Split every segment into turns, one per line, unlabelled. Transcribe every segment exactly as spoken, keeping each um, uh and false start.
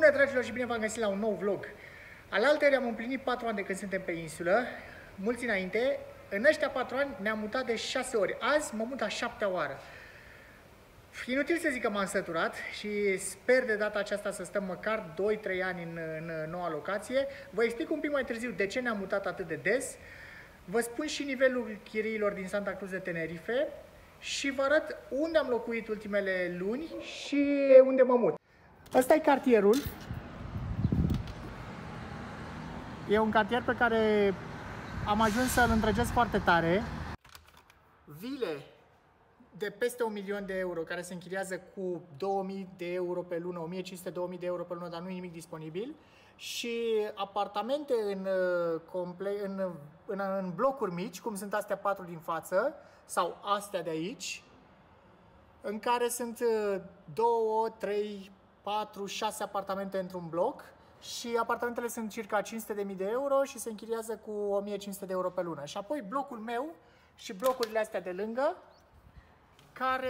Bună, dragilor, și bine v-am găsit la un nou vlog. Alaltăieri am împlinit patru ani de când suntem pe insulă, mulți înainte. În ăștia patru ani ne-am mutat de șase ori. Azi mă mut a șaptea oară. Inutil să zic că m-am săturat și sper de data aceasta să stăm măcar doi trei ani în, în noua locație. Vă explic un pic mai târziu de ce ne-am mutat atât de des. Vă spun și nivelul chiriilor din Santa Cruz de Tenerife și vă arăt unde am locuit ultimele luni și unde mă mut. Ăsta e cartierul. E un cartier pe care am ajuns să-l întregesc foarte tare. Vile de peste un milion de euro care se închiriază cu două mii de euro pe lună, o mie cinci sute - două mii de euro pe lună, dar nu e nimic disponibil. Și apartamente în, în, în, în blocuri mici, cum sunt astea patru din față, sau astea de aici, în care sunt două, trei, patru, șase apartamente într-un bloc. Și apartamentele sunt circa cinci sute de mii de euro și se închiriază cu o mie cinci sute de euro pe lună. Și apoi blocul meu și blocurile astea de lângă, care,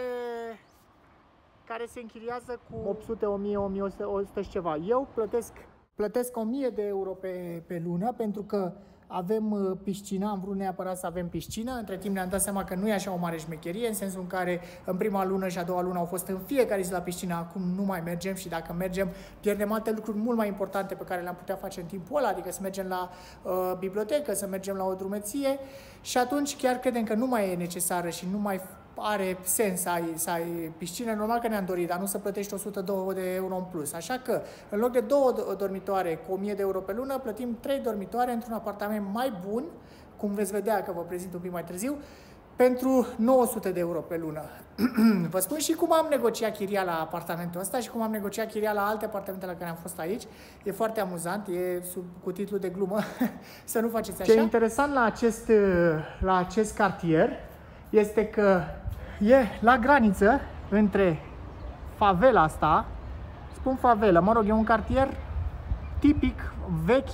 care se închiriază cu opt sute, o mie, o mie o sută și ceva. Eu plătesc, plătesc o mie de euro pe, pe lună pentru că avem piscină, am vrut neapărat să avem piscină. Între timp ne-am dat seama că nu e așa o mare șmecherie, în sensul în care în prima lună și a doua lună au fost în fiecare zi la piscină, acum nu mai mergem și dacă mergem pierdem alte lucruri mult mai importante pe care le-am putea face în timpul ăla, adică să mergem la uh, bibliotecă, să mergem la o drumeție și atunci chiar credem că nu mai e necesară și nu mai are sens să ai, să ai piscină. Normal că ne-am dorit, dar nu să plătești o sută doi de euro în plus. Așa că, în loc de două dormitoare cu o mie de euro pe lună, plătim trei dormitoare într-un apartament mai bun, cum veți vedea că vă prezint un pic mai târziu, pentru nouă sute de euro pe lună. Vă spun și cum am negociat chiria la apartamentul ăsta și cum am negociat chiria la alte apartamente la care am fost aici. E foarte amuzant, e sub, cu titlul de glumă, să nu faceți așa. Ce e interesant la acest, la acest cartier este că e la graniță între favela asta, spun favela, mă rog, e un cartier tipic vechi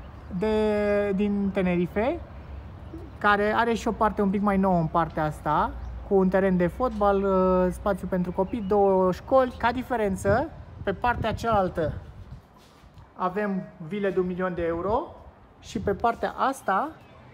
de, din Tenerife, care are și o parte un pic mai nouă în partea asta, cu un teren de fotbal, spațiu pentru copii, două școli. Ca diferență, pe partea cealaltă avem vile de un milion de euro și pe partea asta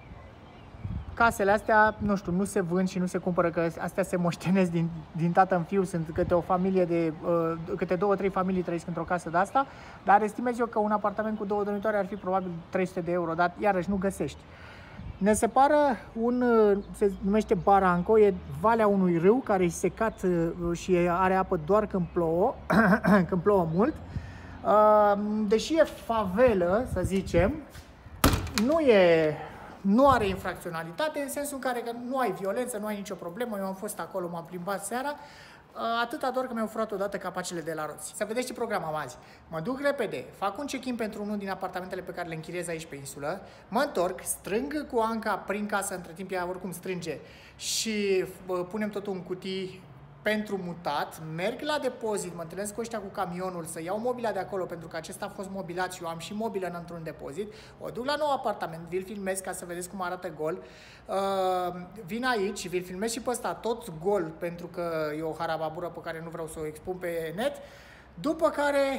casele astea, nu știu, nu se vând și nu se cumpără, că astea se moștenesc din, din tată în fiu, sunt câte o familie de, uh, câte două, trei familii trăiesc într-o casă de asta, dar estimez eu că un apartament cu două dormitoare ar fi probabil trei sute de euro, dar iarăși nu găsești. Ne separă un, se numește Barranco, e valea unui râu care e secat și are apă doar când plouă, când plouă mult. Uh, deși e favelă, să zicem, nu e... Nu are infracționalitate, în sensul în care că nu ai violență, nu ai nicio problemă. Eu am fost acolo, m-am plimbat seara, atâta doar că mi-au furat odată capacele de la roți. Să vedeți ce program am azi. Mă duc repede, fac un check-in pentru unul din apartamentele pe care le închiriez aici pe insulă, mă întorc, strâng cu Anca prin casă, între timp ea oricum strânge, și punem totul în cutii pentru mutat, merg la depozit, mă întâlnesc cu ăștia cu camionul să iau mobila de acolo, pentru că acesta a fost mobilat și eu am și mobilă într-un depozit. O duc la nou apartament, vi-l filmez ca să vedeți cum arată gol. Uh, vin aici și vi-l filmez și pe ăsta tot gol, pentru că e o harababură pe care nu vreau să o expun pe net. După care,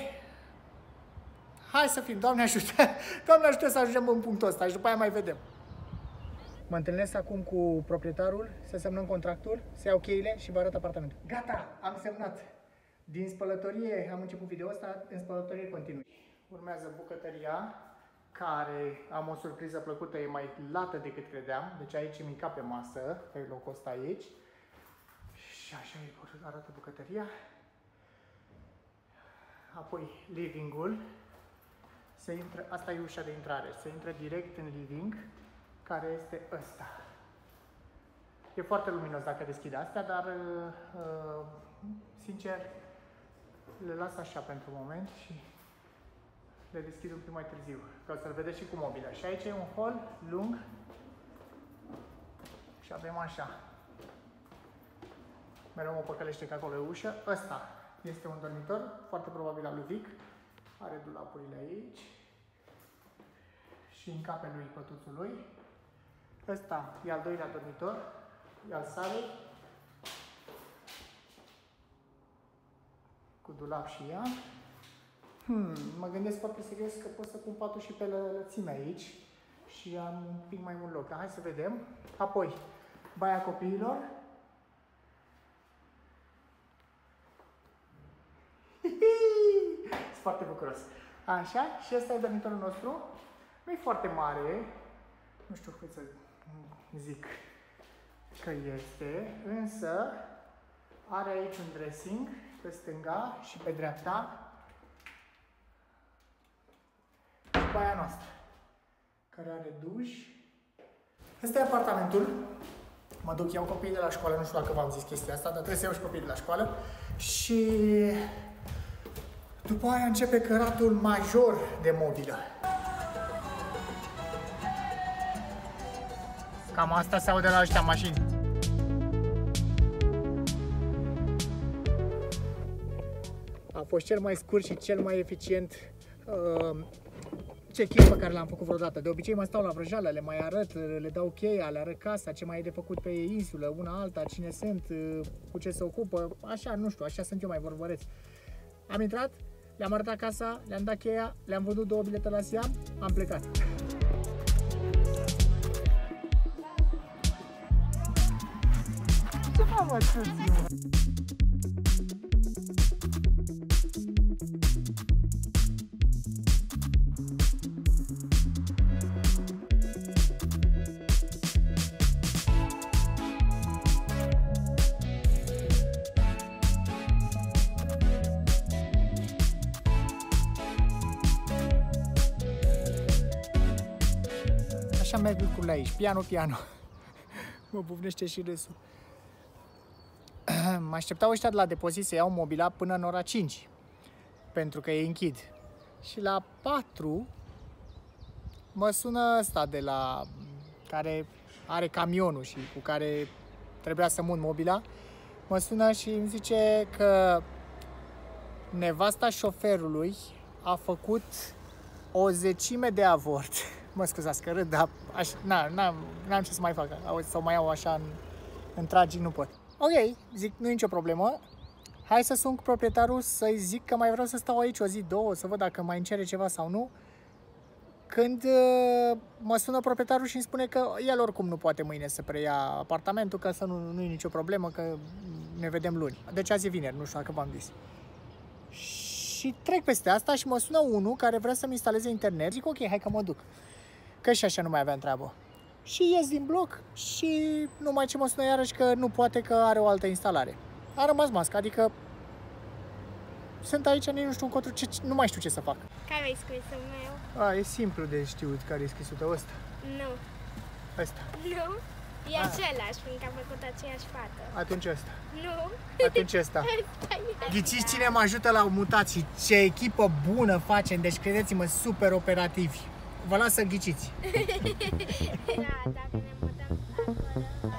hai să fim, Doamne ajută, Doamne ajută să ajungem în punctul ăsta și după aia mai vedem. Mă întâlnesc acum cu proprietarul, să semnăm contractul, să iau cheile și vă arăt apartamentul. Gata, am semnat. Din spălătorie am început video ăsta, în spălătorie continui. Urmează bucătăria, care am o surpriză plăcută, e mai lată decât credeam. Deci aici îmi cape masă, pe locul ăsta aici. Și așa arată bucătăria. Apoi living-ul. Se intră, asta e ușa de intrare, se intră direct în living, care este ăsta. E foarte luminos dacă deschid astea, dar uh, sincer le las așa pentru moment și le deschid un pic mai târziu, ca să-l vedeți și cu mobila. Și aici e un hol lung și avem așa. Mereu mă păcălește că acolo e ușă. Ăsta este un dormitor, foarte probabil al lui Vic. Are dulapurile aici și în capele lui pătuțul lui. Ăsta e al doilea dormitor, e al salei, cu dulap și ea. Hmm, mă gândesc foarte serios că pot să pun patul și pe lățime aici și am un pic mai mult loc. Hai să vedem. Apoi, baia copiilor. Sunt foarte bucuros. Așa, și ăsta e dormitorul nostru. Nu e foarte mare, nu știu cât să zic că este, însă are aici un dressing pe stânga și pe dreapta. Și baia noastră, care are duș. Ăsta e apartamentul. Mă duc, iau copiii de la școală, nu știu dacă v-am zis chestia asta, dar trebuie să iau și copiii de la școală. Și după aia începe căratul major de mobilă. Cam asta se aude la ăștia mașini. A fost cel mai scurt și cel mai eficient uh, check-in pe care l-am făcut vreodată. De obicei mă stau la vrăjeală, le mai arăt, le dau cheia, le arăt casa, ce mai e de făcut pe insulă, una alta, cine sunt, cu ce se ocupă, așa, nu știu, așa sunt eu mai vorbăreț. Am intrat, le-am arătat casa, le-am dat cheia, le-am vândut două bilete la Siam, am plecat. Ce mă Așa merg lucrurile aici, piano, piano. Mă bufnește și râsul. Mă așteptau ăștia de la depozit să iau mobila până în ora cinci, pentru că ei închid. Și la patru mă sună ăsta de la care are camionul și cu care trebuia să mut mobila. Mă sună și îmi zice că nevasta șoferului a făcut o zecime de avort. Mă scuzați că râd, dar n-am ce să mai fac. Să o mai iau așa în, în tragic, nu pot. Ok, zic, nu e nicio problemă. Hai să sun cu proprietarul să-i zic că mai vreau să stau aici o zi, două, să văd dacă mai îmi cere ceva sau nu. Când uh, mă sună proprietarul și îmi spune că el oricum nu poate mâine să preia apartamentul, că să nu, nu e nicio problemă, că ne vedem luni. Deci azi e vineri, nu știu dacă v-am zis. Și trec peste asta și mă sună unul care vrea să-mi instaleze internet. Zic, ok, hai că mă duc. Că și așa nu mai aveam treabă. Și ies din bloc și numai ce mă sună iarăși că nu poate, că are o altă instalare. A rămas masca, adică sunt aici, nici nu știu încotro, ce, nu mai știu ce să fac.
Care e scrisul meu?
A, e simplu de știut care e scrisul tău ăsta.
Nu.
Ăsta.
Nu. E același, fiindcă am făcut aceeași fată.
Atunci ăsta.
Nu.
Atunci ăsta. Ghiciți cine mă ajută la mutații, ce echipă bună facem, deci credeți-mă, super operativi. Vă las să ghiciți.
Da, dacă ne mutăm acolo.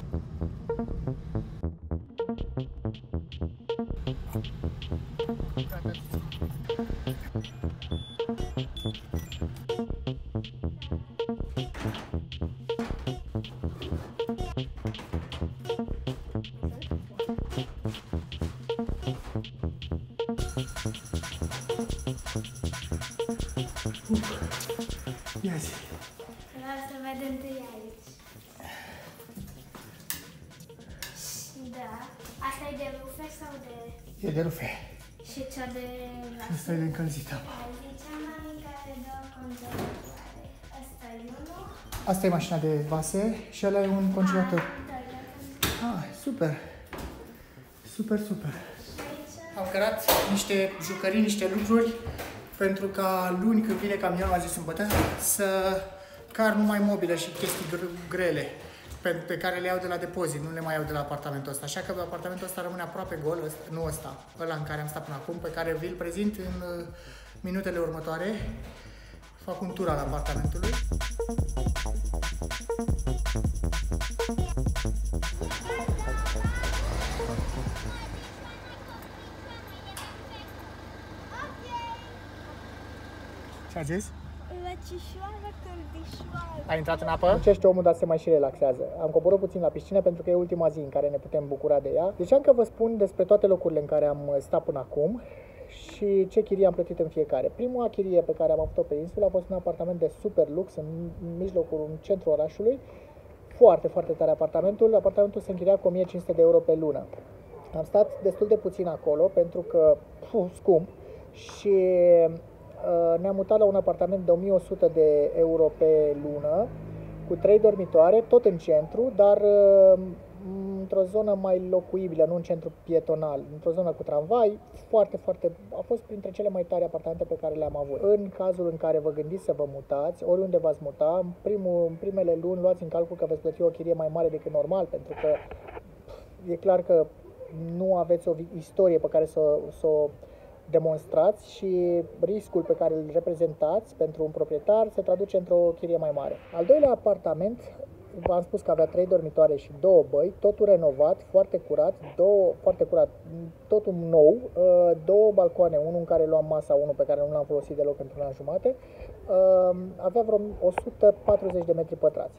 Ia zi.
Vreau să văd întâi aici. Da. Asta e de rufe sau de...
E de rufe.
Și cea de...
Asta e de încălzită.
E cea mai mică, are două congelatoare. Asta e unul.
Asta e mașina de vase și ăla e un congelator. Ah, super. Super, super. Am cărat niște jucării, niște lucruri pentru ca luni, când vine camionul, azi sâmbătă, să car numai mobilă și chestii grele pe, pe care le iau de la depozit, nu le mai iau de la apartamentul ăsta. Așa că apartamentul ăsta rămâne aproape gol, ăsta, nu ăsta, ăla în care am stat până acum, pe care vi-l prezint în uh, minutele următoare. Fac un tur al apartamentului. Ce a zis?
Răcișoară, cărdișoară.
A intrat în apă? Muncește omul, dar se mai și relaxează. Am coborât puțin la piscină pentru că e ultima zi în care ne putem bucura de ea. Ziceam că vă spun despre toate locurile în care am stat până acum și ce chirie am plătit în fiecare. Prima chirie pe care am avut-o pe insulă a fost un apartament de super lux în mijlocul în centrul orașului. Foarte, foarte tare apartamentul. Apartamentul se închiria cu o mie cinci sute de euro pe lună. Am stat destul de puțin acolo pentru că, puh, scump, și uh, ne-am mutat la un apartament de o mie o sută de euro pe lună, cu trei dormitoare, tot în centru, dar uh, într-o zonă mai locuibilă, nu în centru pietonal, într-o zonă cu tramvai. Foarte, foarte, a fost printre cele mai tare apartamente pe care le-am avut. În cazul în care vă gândiți să vă mutați, oriunde v-ați muta, în, primul, în primele luni luați în calcul că veți plăti o chirie mai mare decât normal, pentru că e clar că nu aveți o istorie pe care să, să o demonstrați și riscul pe care îl reprezentați pentru un proprietar se traduce într-o chirie mai mare. Al doilea apartament, v-am spus că avea trei dormitoare și două băi, totul renovat, foarte curat, două, foarte curat, totul nou, două balcoane, unul în care luam masa, unul pe care nu l-am folosit deloc pentru un an jumate, avea vreo o sută patruzeci de metri pătrați.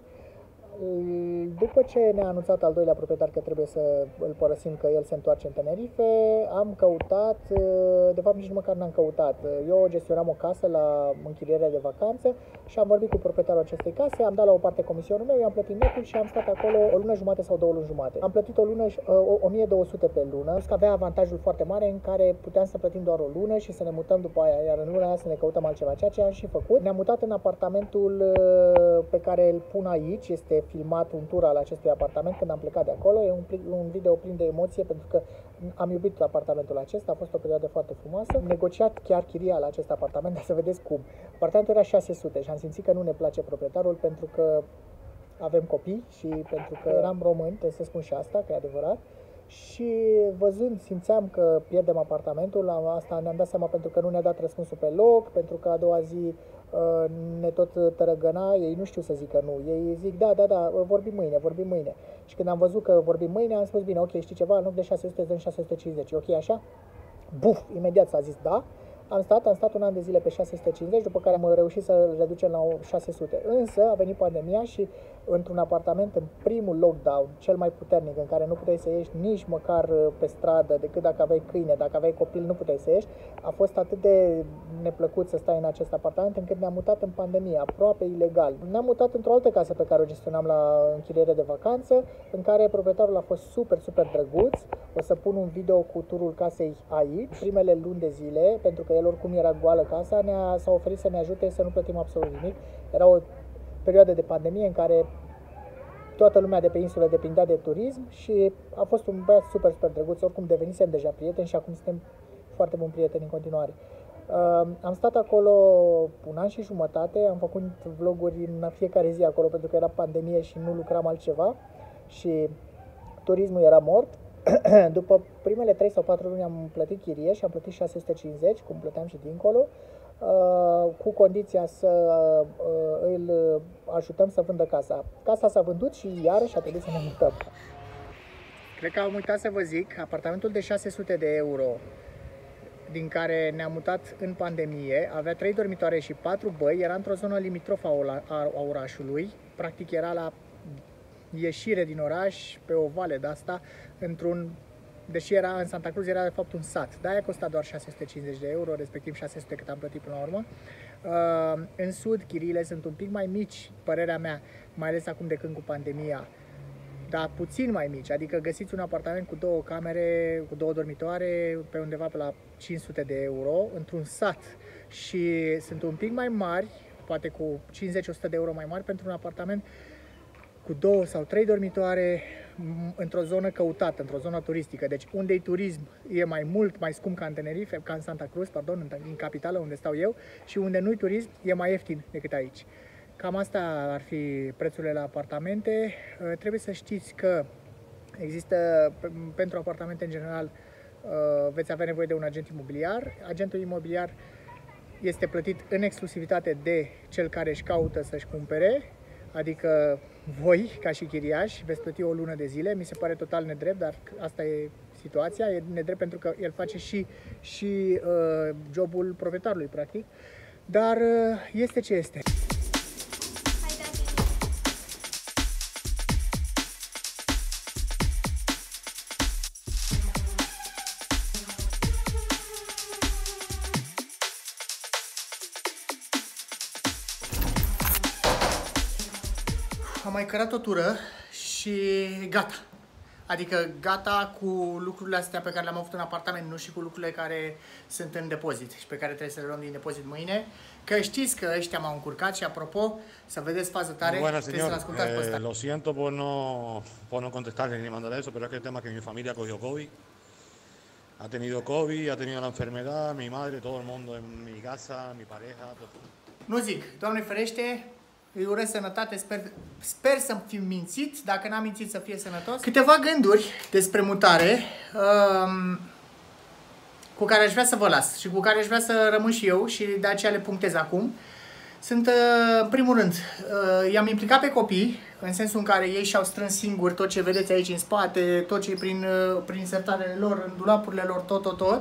După ce ne-a anunțat al doilea proprietar că trebuie să îl părăsim, că el se întoarce în Tenerife, am căutat, de fapt nici măcar n-am căutat. Eu gestionam o casă la închiriere de vacanță și am vorbit cu proprietarul acestei case, am dat la o parte comisionul meu, i-am plătit netul și am stat acolo o lună jumate sau două luni jumate. Am plătit o lună, o mie două sute pe lună, că avea avantajul foarte mare în care puteam să plătim doar o lună și să ne mutăm după aia, iar în luna aia să ne căutăm altceva, ceea ce am și făcut. Ne-am mutat în apartamentul pe care îl pun aici, este filmat un tur al acestui apartament când am plecat de acolo. E un, un video plin de emoție pentru că am iubit apartamentul acesta, a fost o perioadă foarte frumoasă. Am negociat chiar chiria la acest apartament, dar să vedeți cum. Apartamentul era șase sute și am simțit că nu ne place proprietarul pentru că avem copii și pentru că eram români, trebuie să spun și asta, că e adevărat. Și văzând, simțeam că pierdem apartamentul, la asta ne-am dat seama pentru că nu ne-a dat răspunsul pe loc, pentru că a doua zi uh, ne tot tărăgăna, ei nu știu să zică nu, ei zic da, da, da, vorbim mâine, vorbim mâine. Și când am văzut că vorbim mâine, am spus bine, ok, știi ceva, în loc de șase sute, dăm șase sute cincizeci, ok așa? Buf, imediat s-a zis da. Am stat, am stat un an de zile pe șase sute cincizeci, după care am reușit să reducem la șase sute. Însă a venit pandemia și într-un apartament, în primul lockdown, cel mai puternic, în care nu puteai să ieși nici măcar pe stradă, decât dacă aveai câine, dacă aveai copil, nu puteai să ieși, a fost atât de neplăcut să stai în acest apartament, încât ne-am mutat în pandemie, aproape ilegal. Ne-am mutat într-o altă casă pe care o gestionam la închiriere de vacanță, în care proprietarul a fost super, super drăguț. O să pun un video cu turul casei aici, primele luni de zile, pentru că el oricum era goală casa, ne-a, s-a oferit să ne ajute să nu plătim absolut nimic. Era o perioadă de pandemie în care toată lumea de pe insulă depindea de turism și a fost un băiat super, super drăguț. Oricum devenisem deja prieteni și acum suntem foarte buni prieteni în continuare. Uh, am stat acolo un an și jumătate, am făcut vloguri în fiecare zi acolo pentru că era pandemie și nu lucram altceva și turismul era mort. După primele trei sau patru luni am plătit chirie și am plătit șase sute cincizeci, cum plăteam și dincolo, cu condiția să îl ajutăm să vândă casa. Casa s-a vândut și iarăși a trebuit să ne mutăm. Cred că am uitat să vă zic, apartamentul de șase sute de euro, din care ne-am mutat în pandemie, avea trei dormitoare și patru băi, era într-o zonă limitrofă a orașului, practic era la ieșire din oraș, pe o vale de asta, într-un, deși era în Santa Cruz, era de fapt un sat. De-aia costa doar șase sute cincizeci de euro, respectiv șase sute cât am plătit până la urmă. Uh, în sud, chiriile sunt un pic mai mici, părerea mea, mai ales acum de când cu pandemia, dar puțin mai mici, adică găsiți un apartament cu două camere, cu două dormitoare, pe undeva pe la cinci sute de euro, într-un sat, și sunt un pic mai mari, poate cu cincizeci la o sută de euro mai mari, pentru un apartament cu două sau trei dormitoare într-o zonă căutată, într-o zonă turistică. Deci unde-i turism e mai mult, mai scump ca în Tenerife, ca în Santa Cruz, pardon, în, în capitală unde stau eu, și unde nu-i turism e mai ieftin decât aici. Cam asta ar fi prețurile la apartamente. Trebuie să știți că există, pentru apartamente în general, veți avea nevoie de un agent imobiliar. Agentul imobiliar este plătit în exclusivitate de cel care își caută să-și cumpere, adică voi, ca și chiriași, veți plăti o lună de zile. Mi se pare total nedrept, dar asta e situația. E nedrept pentru că el face și, și uh, jobul proprietarului, practic. Dar uh, este ce este. am mai cărat o tură și gata. Adică gata cu lucrurile astea pe care le-am avut în apartament, nu și cu lucrurile care sunt în depozit și pe care trebuie să le luăm din depozit mâine. Că știți că ăștia m-au încurcat și apropo, să vedeți fază tare,
Bueno,
trebuie să-l
señor,
ascultați pe ăsta.
eh, lo siento por no, por no contestarle ni mandarle eso, pero es que el tema es que mi familia cogió COVID. Ha tenido COVID, ha tenido la enfermedad, mi madre, todo el mundo en mi casa, mi pareja. Todo.
Nu zic, Doamne ferește, îi urez sănătate, sper, sper să fi mințit, dacă n-am mințit să fie sănătos. Câteva gânduri despre mutare um, cu care aș vrea să vă las și cu care aș vrea să rămân și eu și de aceea le punctez acum. Sunt, în primul rând, i-am implicat pe copii, în sensul în care ei și-au strâns singuri tot ce vedeți aici în spate, tot ce e prin, prin sertarele lor, în dulapurile lor, tot, tot, tot.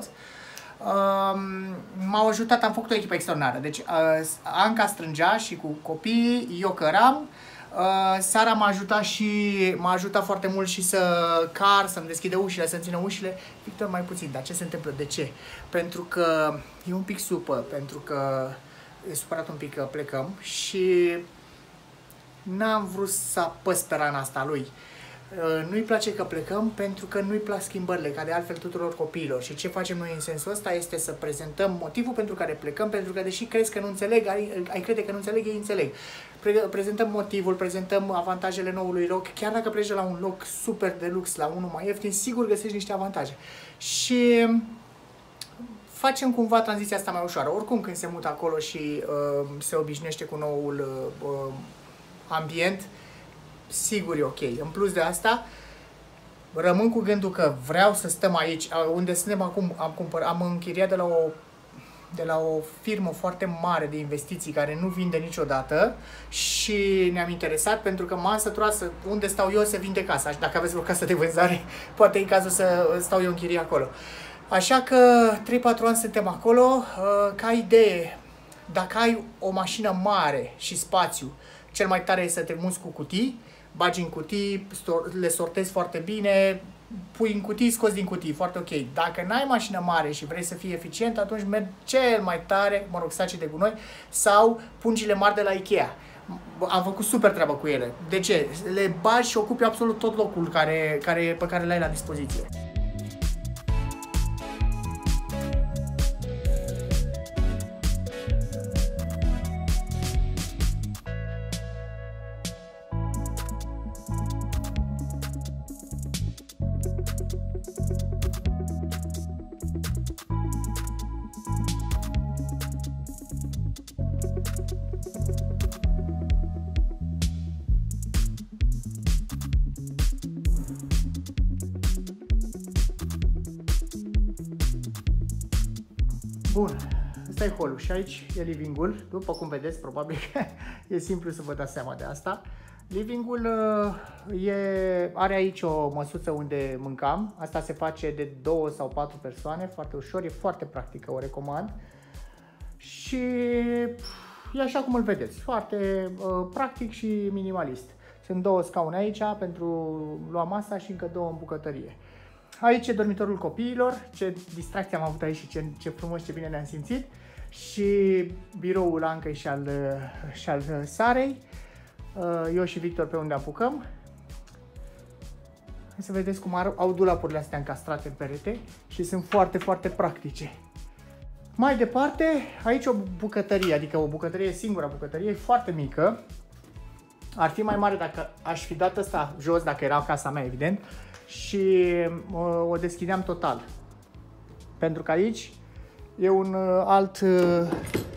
M-au ajutat, am făcut o echipă extraordinară. Deci Anca strângea și cu copiii, eu căram. Sara m-a ajutat și m-a ajutat foarte mult și să car, să-mi deschide ușile, să-mi țină ușile. Victor mai puțin, dar ce se întâmplă? De ce? Pentru că e un pic supă, pentru că e supărat un pic că plecăm și n-am vrut să apăs pe rana asta lui. Nu-i place că plecăm pentru că nu-i plac schimbările, ca de altfel tuturor copiilor. Și ce facem noi în sensul ăsta este să prezentăm motivul pentru care plecăm, pentru că deși crezi că nu înțeleg, ai, ai crede că nu înțeleg, ei înțeleg. Pre prezentăm motivul, prezentăm avantajele noului loc. Chiar dacă pleci de la un loc super de lux la unul mai ieftin, sigur găsești niște avantaje. Și facem cumva tranziția asta mai ușoară. Oricum când se mută acolo și uh, se obișnuiește cu noul uh, ambient, sigur e ok. În plus de asta, rămân cu gândul că vreau să stăm aici, unde suntem acum, am, cumpăr, am închiriat de la, o, de la o firmă foarte mare de investiții care nu vinde niciodată și ne-am interesat pentru că m-am săturat să, unde stau eu să vinde casa. Și dacă aveți o casă de vânzare, poate e cazul să stau eu în chirie acolo. Așa că trei patru ani suntem acolo. Ca idee, dacă ai o mașină mare și spațiu, cel mai tare e să te muți cu cutii, bagi în cutii, le sortezi foarte bine, pui în cutii, scoți din cutii, foarte ok. Dacă n-ai mașină mare și vrei să fii eficient, atunci mergi cel mai tare, mă rog, saci de gunoi, sau pungile mari de la Ikea. Am făcut super treabă cu ele. De ce? Le bagi și ocupi absolut tot locul care, care, pe care l-ai la dispoziție. Bun, ăsta e hall-ul și aici e living-ul. După cum vedeți, probabil că e simplu să vă dați seama de asta. Living-ul e, are aici o măsuță unde mâncam. Asta se face de două sau patru persoane, foarte ușor, e foarte practică, o recomand. Și e așa cum îl vedeți, foarte uh, practic și minimalist. Sunt două scaune aici pentru lua masa și încă două în bucătărie. Aici e dormitorul copiilor, ce distracție am avut aici și ce, ce frumos, ce bine ne-am simțit. Și biroul Ancăi și al, și al Sarei. Eu și Victor pe unde apucăm. Să vedeți cum au dulapurile astea încastrate în perete și sunt foarte, foarte practice. Mai departe, aici o bucătărie, adică o bucătărie, singura bucătărie, e foarte mică. Ar fi mai mare dacă aș fi dat asta jos, dacă era casa mea, evident. Și uh, o deschideam total. Pentru că aici e un uh, alt uh,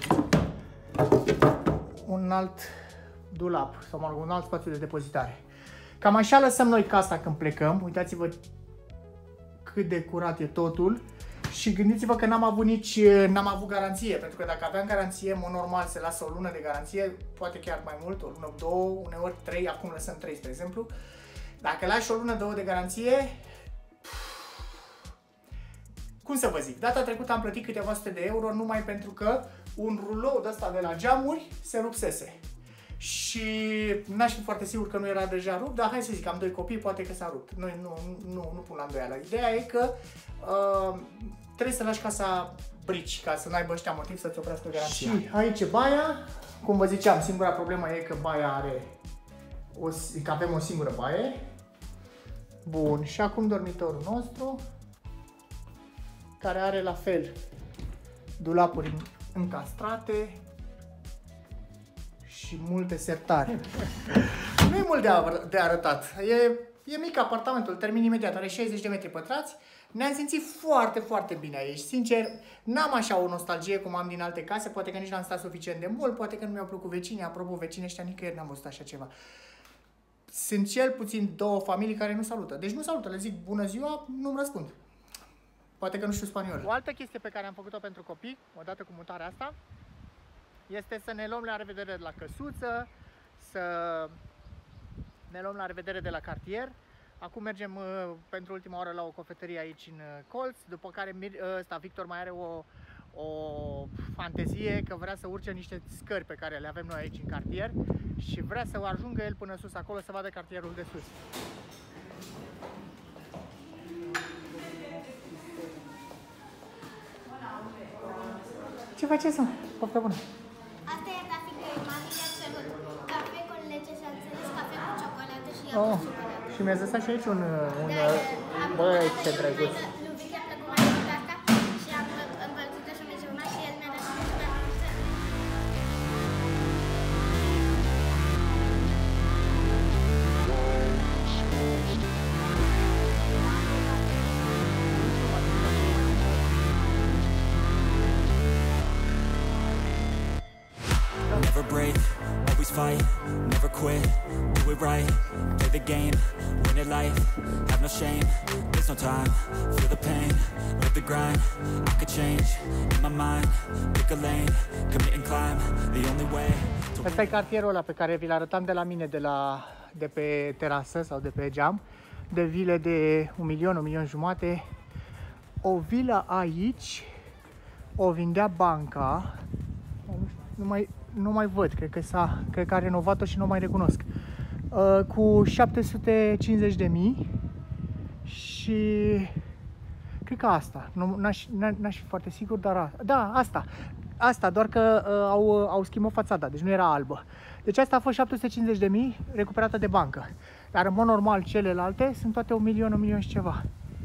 un alt dulap sau mă rog, un alt spațiu de depozitare. Cam așa lăsăm noi casa când plecăm. Uitați-vă cât de curat e totul. Și gândiți-vă că n-am avut nici n-am avut garanție, pentru că dacă aveam garanție, în mod normal se lasă o lună de garanție, poate chiar mai mult, o lună, două, uneori trei, acum lăsăm trei, spre exemplu. Dacă lași o lună, două de garanție, cum să vă zic, data trecută am plătit câteva sute de euro numai pentru că un rulou de ăsta de la geamuri se rupsese. Și n-aș fi foarte sigur că nu era deja rupt, dar hai să zic, am doi copii, poate că s-a rupt. Noi nu, nu, nu pun la îndoială. Ideea e că uh, trebuie să lași casa brici, ca să n-aibă ăștia motiv să-ți oprească garanția. Și aici e baia. Cum vă ziceam, singura problemă e că baia are o, că avem o singură baie. Bun, și acum dormitorul nostru, care are la fel dulapuri încastrate și multe sertare. Nu e mult de, de arătat, e, e mic apartamentul, termin imediat, are șaizeci de metri pătrați. Ne-am simțit foarte, foarte bine aici. Sincer, n-am așa o nostalgie cum am din alte case, poate că nici n-am stat suficient de mult, poate că nu mi-au plăcut vecinii, apropo, vecinii ăștia nicăieri n-am văzut așa ceva. Sunt cel puțin două familii care nu salută. Deci nu salută, le zic bună ziua, nu-mi răspund. Poate că nu știu spaniol. O altă chestie pe care am făcut-o pentru copii, odată cu mutarea asta, este să ne luăm la revedere de la căsuță, să ne luăm la revedere de la cartier. Acum mergem uh, pentru ultima oară la o cofetărie aici în uh, colț, după care ăsta, Victor mai are o, o fantezie că vrea să urce niște scări pe care le avem noi aici în cartier și vrea să ajungă el până sus acolo să vadă cartierul de sus. Ce faceți, mă? Poftă bună!
Asta e Rafik, mami i-a cerut cafe cu lege și a înțeles cafe cu ciocolată și i-a
Oh,
pus ciocolată.
și mi-a zis și aici un... un
Da, am
băi,
făcut
ce
și
drăguț!
lui Vic i-a plăcut mai mult asta și am împărțit-o și mi-a urmat și el mi-a dat și super multe.
Never break, always fight, never quit, do it right, play the game, win it life, have no shame, there's no time, feel the pain, live the grind, I could change, in my mind, pick a lane, commit and climb, the only way.
Asta e cartierul ăla pe care vi-l arătam de la mine, de, la, de pe terasă sau de pe geam, de vile de un milion, un milion jumate. O vilă aici o vindea banca, nu mai, nu mai văd, cred că, s-a, cred că a renovat-o și nu o mai recunosc, uh, cu șapte sute cincizeci de mii și cred că asta, nu, n-aș, n-aș fi foarte sigur, dar a, da, asta, asta, doar că uh, au, au schimbat fațada, deci nu era albă. Deci asta a fost șapte sute cincizeci de mii recuperată de bancă, dar în mod normal celelalte sunt toate un milion, un milion și ceva.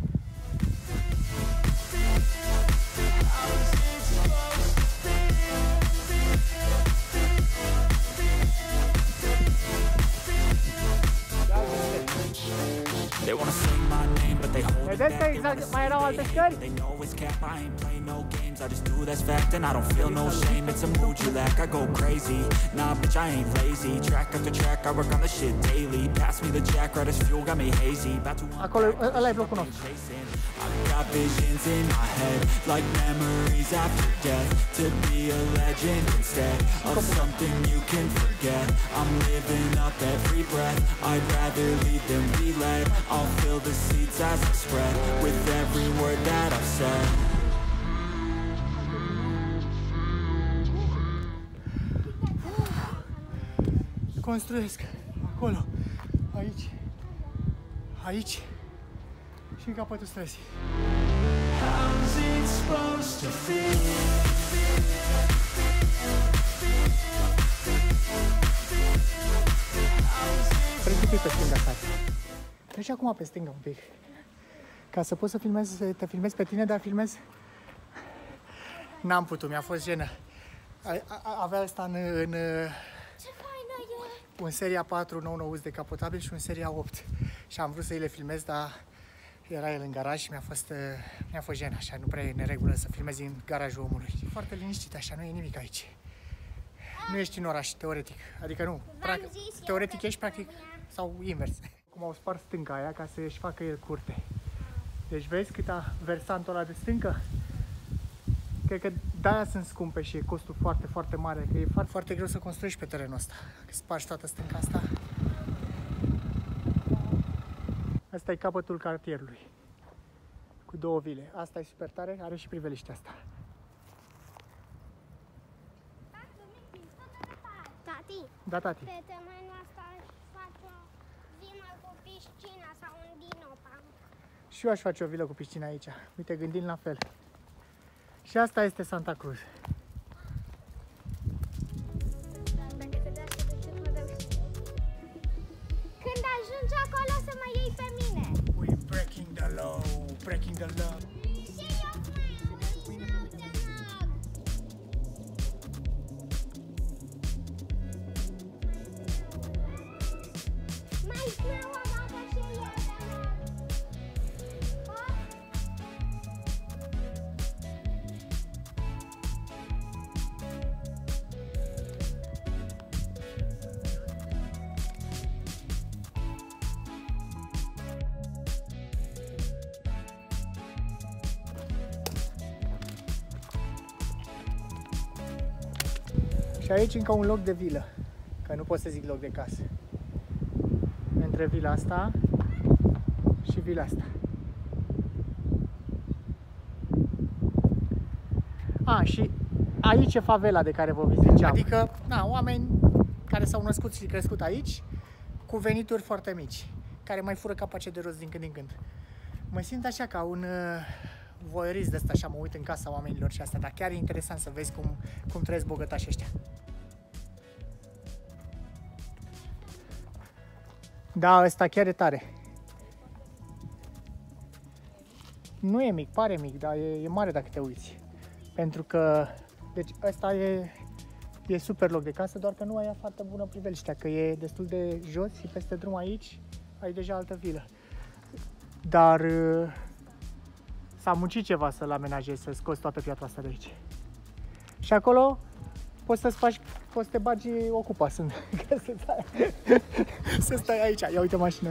They wanna sing my name, but they hold it
Vedeți că
back.
exact mai erau alte scări?
They know it's cap, I ain't play no games. I just do that's fact, and I don't feel no shame. It's a mood you lack, I go crazy. Nah, bitch, I ain't lazy. Track after track, I work on the shit daily. Pass me the jack, right as fuel, got me hazy. About to
Acolo, ăla e blocul nostru.
I've got visions in my head, like memories after death. To be a legend instead of something you can forget. I'm living up every breath. I'd rather lead than be led. I'll fill the seats as I spread with every word that I've said.
Construiesc acolo, aici, aici și în capătul străzii.
How's it supposed to feel?
Treci un pic pe stânga, stai. Treci acum pe stânga un pic. Ca să pot să filmez, să te filmez pe tine, dar filmez... N-am putut, mi-a fost jenă. A, a, avea asta în, în,
Ce faină e!
în seria patru nou-nouți decapotabil și în seria opt. Și am vrut să îi le filmez, dar era el în garaj și mi-a fost, mi-a fost jenă, așa, nu prea e neregulă să filmezi în garajul omului. E foarte liniștit, așa, nu e nimic aici. Nu ești în oraș, teoretic. Adică nu, practic, teoretic ești, practic, sau invers. Cum au spart stânca aia ca să-și facă el curte. Deci vezi câta versantul ăla de stâncă? Cred că de-aia sunt scumpe și e costul foarte, foarte mare, că e foarte, foarte greu să construiești pe terenul ăsta. Dacă spargi toată stânca asta. Asta e capătul cartierului. Cu două vile. Asta e super tare, are și priveliștea asta.
Tati,
Da, tati.
pe terenul ăsta aș face o vină cu piscina sau un dinopan.
Și eu aș face o vilă cu piscina aici. Uite, gândim la fel. Și asta este Santa Cruz.
Dacă te dea să duci, mă reuși. ajungi acolo să mă iei pe mine.
We breaking the law, breaking the law. Și aici încă un loc de vilă, că nu pot să zic loc de casă. Între vila asta și vila asta. A, și aici e favela de care vă ziceam. Adică, na, oameni care s-au născut și crescut aici, cu venituri foarte mici, care mai fură capace de rost din când în când. Mă simt așa ca un uh, voyeurist de ăsta, așa mă uit în casa oamenilor și asta, dar chiar e interesant să vezi cum, cum trăiesc bogătașii ăștia. Da, ăsta chiar e tare. Nu e mic, pare mic, dar e, e mare dacă te uiți. Pentru că, deci ăsta e, e super loc de casă, doar că nu ai foarte bună priveliștea, că e destul de jos și peste drum aici ai deja altă vilă. Dar s-a muncit ceva să-l amenajezi, să scoți toată piatra asta de aici. Și acolo poți să-ți faci, poți să te bagi ocupa, sunt, să stai, să stai aici. Ia uite mașina.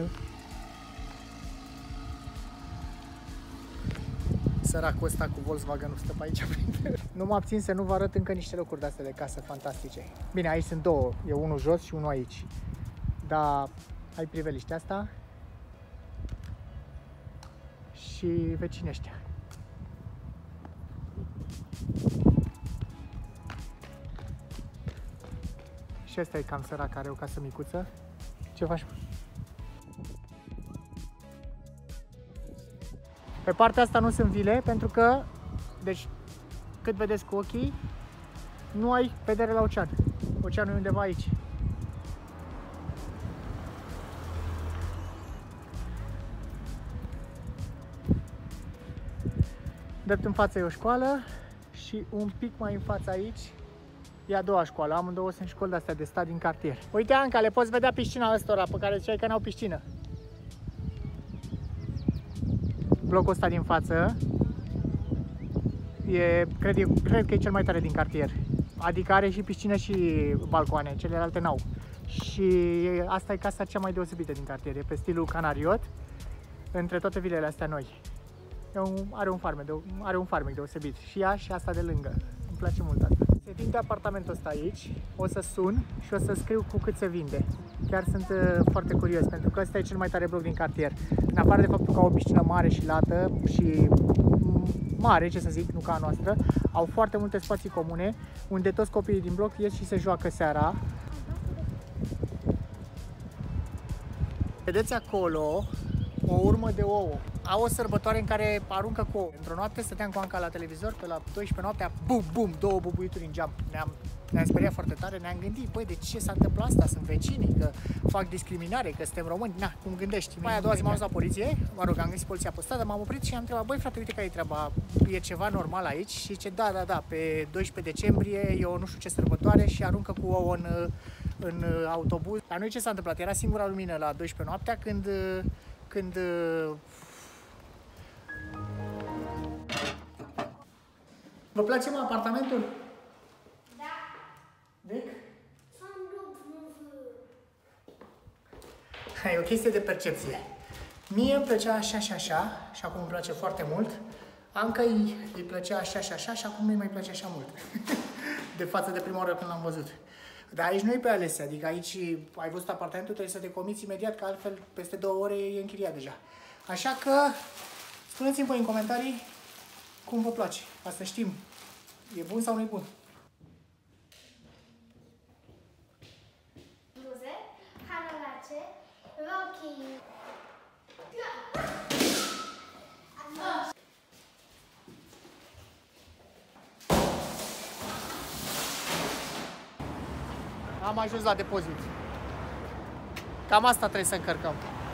Săracul ăsta cu Volkswagen-ul stă pe aici. Nu mă abțin să nu vă arăt încă niște locuri de astea de casă fantastice. Bine, aici sunt două, e unul jos și unul aici. Dar ai priveliștea asta și vecinii ăștia. Și ăsta e cam sărac, care are o casă micuță. Ce faci? Pe partea asta nu sunt vile, pentru că, deci, cât vedeți cu ochii, nu ai vedere la ocean. Oceanul e undeva aici. Drept în față e o școală și un pic mai în față aici e a doua școală. Amândouă sunt școli de-astea de stat din cartier. Uite, Anca, le poți vedea piscina ăstora pe care ziceai că n-au piscină. Blocul ăsta din față e, cred, e, cred că e cel mai tare din cartier. Adică are și piscină și balcoane, celelalte n-au. Și asta e casa cea mai deosebită din cartier, e pe stilul canariot, între toate vilele astea noi. E un, are, un farmec, are un farmec deosebit, și ea și asta de lângă. Îmi place mult asta. Se vinde apartamentul ăsta aici, o să sun și o să scriu cu cât se vinde. Chiar sunt uh, foarte curios, pentru că ăsta e cel mai tare bloc din cartier. În afară de faptul că au o piscină mare și lată și mare, ce să zic, nu ca a noastră, au foarte multe spații comune, unde toți copiii din bloc ies și se joacă seara. Vedeți acolo o urmă de ouă. Au o sărbătoare în care aruncă cu ouă. Într-o noapte stăteam cu Anca la televizor, pe la douăsprezece noaptea, bum, bum, două bubuituri în geam. Ne-am ne-am speriat foarte tare, ne-am gândit, băi, de ce s-a întâmplat asta? Sunt vecinii, că fac discriminare, că suntem români, na, cum gândești. Mai a doua zi m-am dus la poliție, mă rog, am găsit poliția pe stradă, m-am oprit și am întrebat, băi, frate, uite care e treaba, e ceva normal aici? Și zice, da, da, da, pe doisprezece decembrie e o nu știu ce sărbătoare și aruncă cu ouă în, în autobuz. Dar nu ce s-a întâmplat, era singura lumină la douăsprezece noaptea când, când Vă place, mă, apartamentul?
Da.
Vechi?
Sunt
E o chestie de percepție. Mie îmi plăcea așa și așa și acum îmi place foarte mult. Anca îi, îi plăcea așa și așa și acum nu îi mai place așa mult. De față de prima oară când l-am văzut. Dar aici nu e pe ales, adică aici ai văzut apartamentul, trebuie să te comiți imediat, că altfel peste două ore e închiriat deja. Așa că spuneți-mi voi în comentarii cum vă place, ca să știm, e bun sau nu e bun.
bluze, hanălace, rochii.
Am ajuns la depozit. Cam asta trebuie să încărcăm.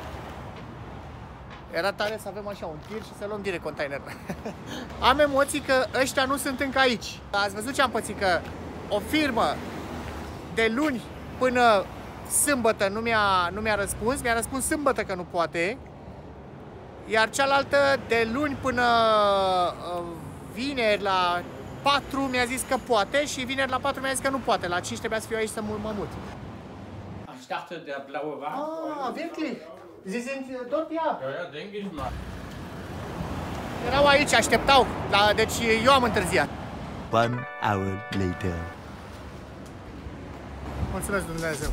Era tare să avem așa un tir și să luăm direct container. Am emoții că ăștia nu sunt încă aici. Ați văzut ce am pățit? Că o firmă de luni până sâmbătă nu mi-a nu mi-a răspuns. Mi-a răspuns sâmbătă că nu poate. Iar cealaltă de luni până uh, vineri la patru mi-a zis că poate și vineri la patru mi-a zis că nu poate. La cinci trebuia să fiu aici să mă mut.
Ich dachte, der blaue Wagen.
Ah, wirklich? Sie sind dort, ja?
Ja, ja, denke ich mal.
Erau aici, așteptau. La, deci eu am întârziat.
One hour later.
Mulțumesc Dumnezeu.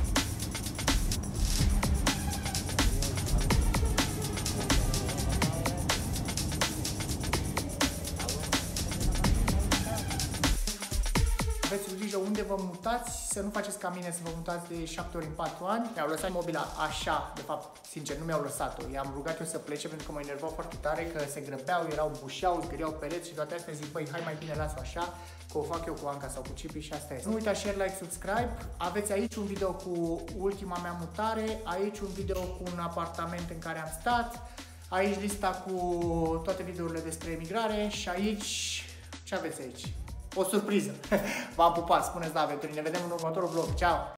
Aveți grijă unde vă mutați, să nu faceți ca mine să vă mutați de șapte ori în patru ani. Mi-au lăsat mobila așa, de fapt, sincer, nu mi-au lăsat-o. I-am rugat eu să plece pentru că mă enervau foarte tare, că se grăbeau, erau bușeau, zgâriau pereți și toate astea. Zic, băi, hai mai bine lasă așa, că o fac eu cu Anca sau cu Cipi și asta este. Nu uitați share, like, subscribe. Aveți aici un video cu ultima mea mutare, aici un video cu un apartament în care am stat, aici lista cu toate videourile despre emigrare și aici, ce aveți aici? O surpriză. V-am pupat, spuneți da, aventurii. Ne vedem în următorul vlog. Ciao!